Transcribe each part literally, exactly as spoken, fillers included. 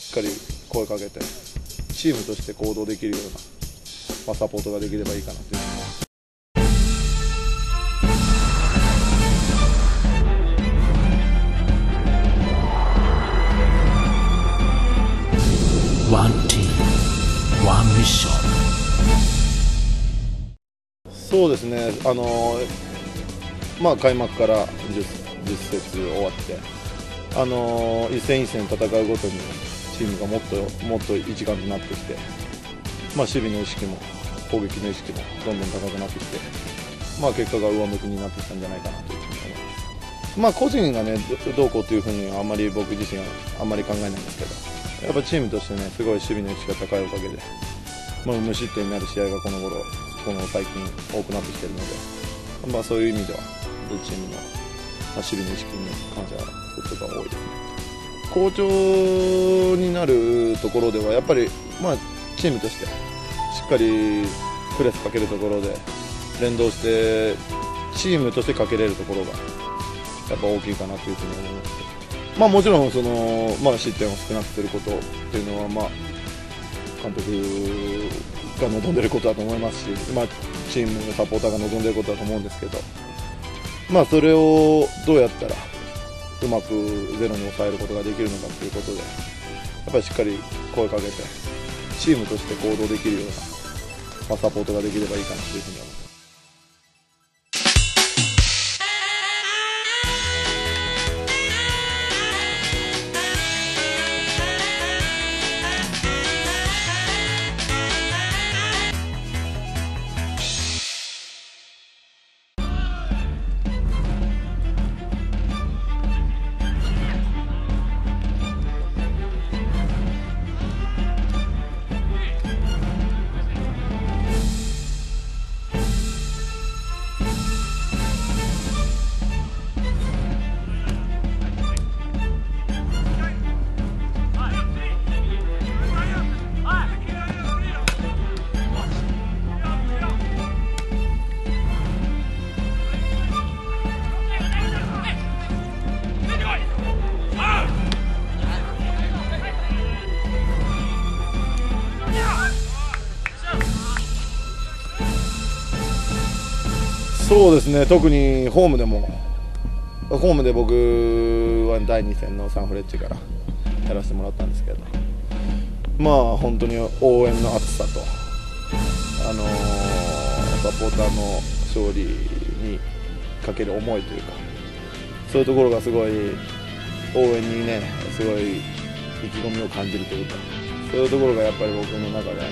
しっかり声かけてチームとして行動できるような、まあ、サポートができればいいかなというふうに思います。 ワンチーム、ワンミッション。 そうですね、あのまあ、開幕から 10, 10節終わって、あの一戦一戦戦うごとにチームがもっともっと一丸になってきて、まあ、守備の意識も攻撃の意識もどんどん高くなってきて、まあ、結果が上向きになってきたんじゃないかなというふうに思います。まあ、個人がねどうこうというふうにはあんまり僕自身はあんまり考えないんですけど、やっぱチームとしてねすごい守備の意識が高いおかげで、まあ、無失点になる試合がこの頃この最近多くなってきているので、まあ、そういう意味ではチームの、まあ、守備の意識に感謝することが多いですね。好調になるところではやっぱり、まあ、チームとしてしっかりプレスかけるところで連動してチームとしてかけれるところがやっぱ大きいかなというふうに思います。まあ、もちろんその、まあ、失点を少なくすることっていうのは、まあ、監督が望んでいることだと思いますし、まあ、チームのサポーターが望んでいることだと思うんですけど、まあ、それをどうやったらうまくゼロに抑えることができるのかということで、やっぱりしっかり声かけてチームとして行動できるような、まあ、サポートができればいいかなというふうに思います。そうですね、特にホームでも、ホームで僕はだいに戦のサンフレッチェからやらせてもらったんですけど、まあ本当に応援の熱さと、あのー、サポーターの勝利にかける思いというか、そういうところがすごい応援にね、すごい意気込みを感じるというか、そういうところがやっぱり僕の中ではね、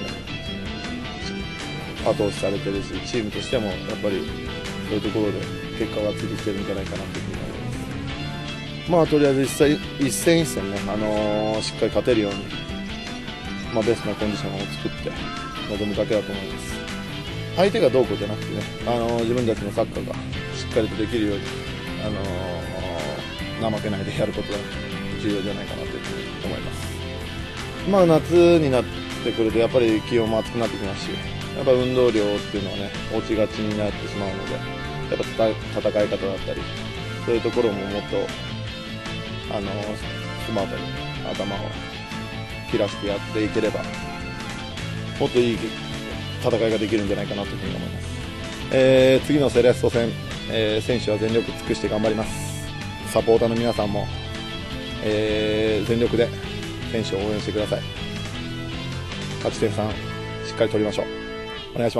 後押しされてるし、チームとしてもやっぱりそういうところで結果がついてきてるんじゃないかなというふうに思います。まあとりあえず一戦一戦一戦ね、あのー、しっかり勝てるように、まあ、ベストなコンディションを作って臨むだけだと思います。相手がどうこうじゃなくてね、あのー、自分たちのサッカーがしっかりとできるように、あのー、怠けないでやることが重要じゃないかなというふうに思います。まあ夏になってくるとやっぱり気温も暑くなってきますし、やっぱ運動量っていうのはね落ちがちになってしまうので、やっぱ戦い方だったりそういうところももっとあのスマートに頭を切らしてやっていければもっといい戦いができるんじゃないかなというふうに思います。えー、次のセレッソ戦、えー、選手は全力尽くして頑張ります。サポーターの皆さんも、えー、全力で選手を応援してください。勝ち点さんしっかり取りましょう。お願いします。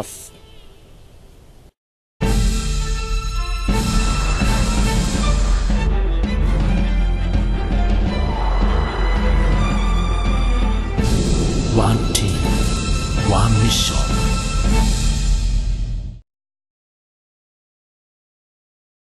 ワンチーム、ワンミッション。